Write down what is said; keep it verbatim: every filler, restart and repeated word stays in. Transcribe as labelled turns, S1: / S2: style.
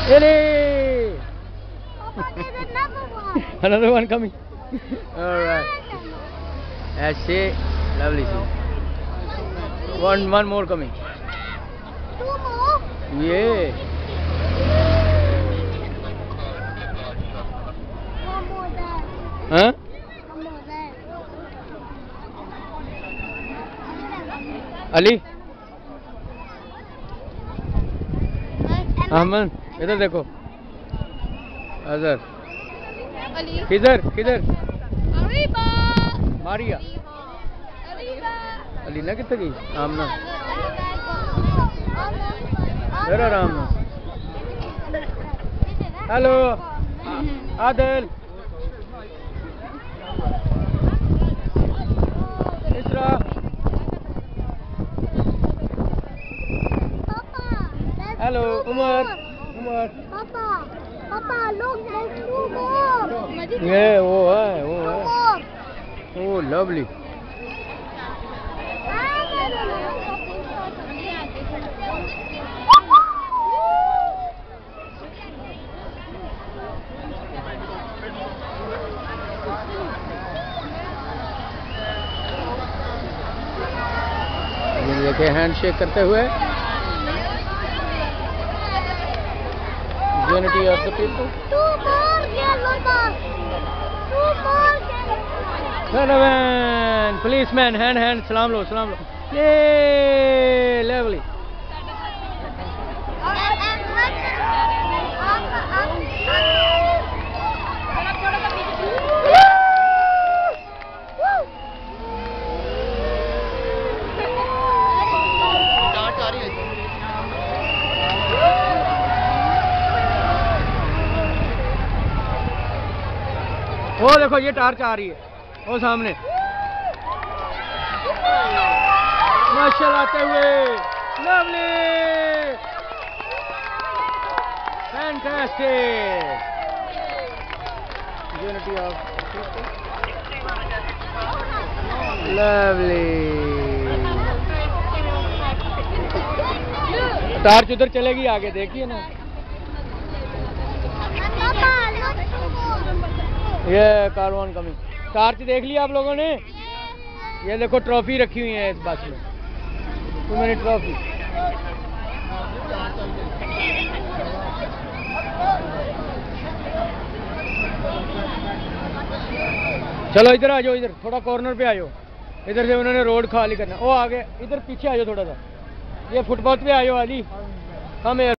S1: Ellie!
S2: Papa, there's another one.
S1: Another one coming. All right. That's it. Lovely scene. One, one more coming.
S2: Two more?
S1: Yeah.
S2: One more there.
S1: Huh?
S2: One more there.
S1: Ali? Ahmad इधर देखो अजहर किधर किधर मारिया अलीना कितने गई आमना इधर आराम hello Adil इसरा hello Umar Umar
S2: पापा पापा look there's two more.
S1: ये वो है वो
S2: Two
S1: है
S2: more.
S1: ओ लवली ये देखे हैंडशेक करते हुए Unity of the people.
S2: Two more yellow bus. Two more yellow bus.
S1: Caravan, policeman, hand, hand, salam lo, salam lo. Yay, lovely. वो देखो ये टार्च आ रही है वो सामने माशाल्लाह आते हुए lovely fantastic unity of lovely torch उधर चलेगी आगे देखिए ना ये कारवान कमिंग टार्च देख लिया आप लोगों ने ये देखो ट्रॉफी रखी हुई है इस बस में टू मेनी ट्रॉफी चलो इधर आ जाओ इधर थोड़ा कॉर्नर पे आ जाओ इधर से उन्होंने रोड खाली करना वो आगे इधर पीछे आ जाओ थोड़ा सा ये फुटपाथ पे आ जाओ अली हम